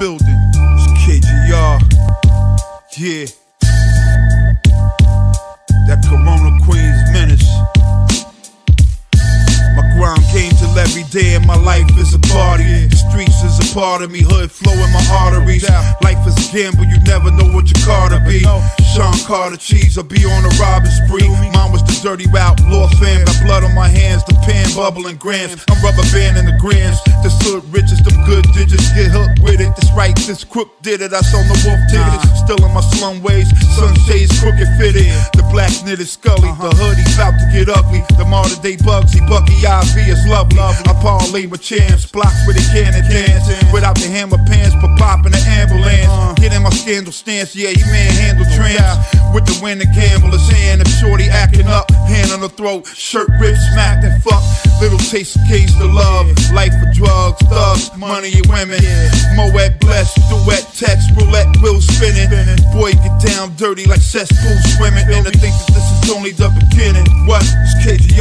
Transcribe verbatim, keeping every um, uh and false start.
building. It's K G R. Yeah. That Corona Queens menace. My grind came till every day in my life is a party. The streets is a part of me, hood flow in my arteries. Life is a gamble, you never know what your car to be. Sean Carter cheese, I'll be on a robbing spree. Mine was the dirty outlaw fam, got blood on my hands, the pan bubbling grams. I'm rubber banding the grams. The hood riches, them good digits, get hooked with it. This right, this crook did it, I saw no wolf ticket. Still in my slum ways, sunshades crooked fitted. The black knitted scully, the hoodie's out to get ugly. The modern day Bugsy, Bucky I V is lovely. I parlay with champs, blocks where they can't dance. Without the hammer pants, but pop in the ambulance. Get in my scandal stance, yeah, he manhandle tramps. With the wind and gamble his hand, if shorty acting up, hand on the throat, shirt ripped, smacked and fucked. Little taste of case to love, life for drugs, thugs, money and women. Moet blessed, duet, text, roulette, wheel spinning. Boy get down dirty like cesspool swimming. And I think that this is only the beginning. What? It's K G R.